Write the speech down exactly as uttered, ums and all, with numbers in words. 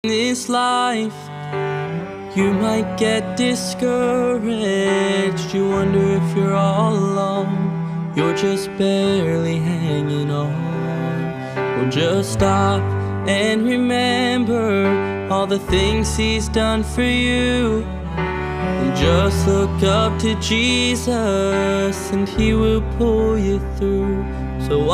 this life, you might get discouraged. You wonder if you're all alone, you're just barely hanging on. Well, just stop and remember all the things He's done for you, and just look up to Jesus and He will pull you through. So